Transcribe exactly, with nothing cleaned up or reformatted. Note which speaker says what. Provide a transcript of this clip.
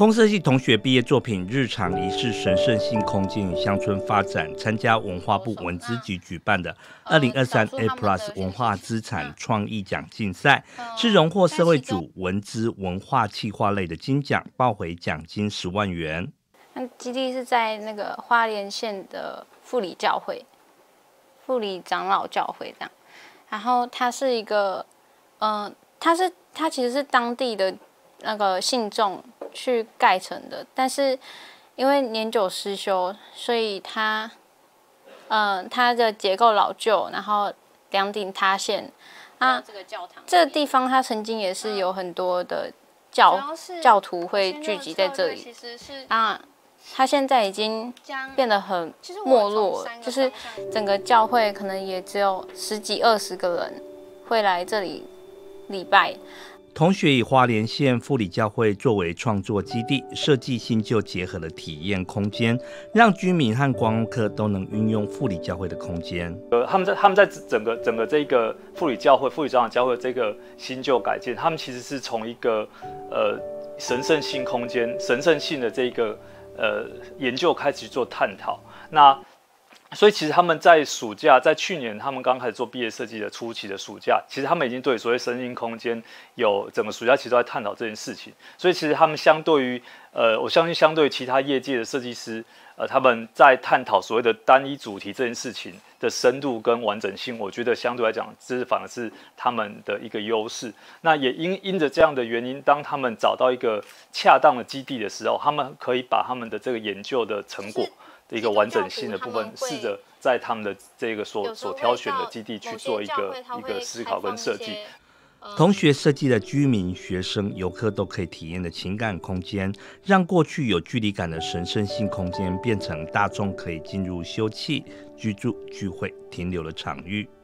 Speaker 1: 空设系同学毕业作品《日常仪式神圣性空间与乡村发展》，参加文化部文资局举办的二零二三 A Plus 文化资产创意奖竞赛，是荣获社会组文资文化企划类的金奖，抱回奖金十万元。
Speaker 2: 那基地是在那个花莲县的富里教会，富里长老教会这样。然后它是一个，嗯、呃，它是它其实是当地的那个信众去盖成的，但是因为年久失修，所以它，嗯、呃，它的结构老旧，然后梁顶塌陷。啊，这个教堂，这个地方它曾经也是有很多的教教徒会聚集在这里。啊，它现在已经变得很没落了，就是整个教会可能也只有十几二十个人会来这里礼拜。
Speaker 1: 同学以花莲县富里教会作为创作基地，设计新旧结合的体验空间，让居民和观光客都能运用富里教会的空间。
Speaker 3: 呃，他们在他们在整个整个这个富里教会、富里长老教会这个新旧改建，他们其实是从一个呃神圣性空间、神圣性的这个呃研究开始做探讨。那所以其实他们在暑假，在去年他们刚开始做毕业设计的初期的暑假，其实他们已经对所谓神性空间有整个暑假其实都在探讨这件事情。所以其实他们相对于呃，我相信相对于其他业界的设计师，呃，他们在探讨所谓的单一主题这件事情的深度跟完整性，我觉得相对来讲，这反而是他们的一个优势。那也因因着这样的原因，当他们找到一个恰当的基地的时候，他们可以把他们的这个研究的成果一个完整性的部分，试着在他们的这个所所挑选的基地去做一个一个思考跟设计。
Speaker 1: 同学设计的居民、学生、游客都可以体验的情感空间，让过去有距离感的神圣性空间变成大众可以进入休憩、居住、聚会、停留的场域。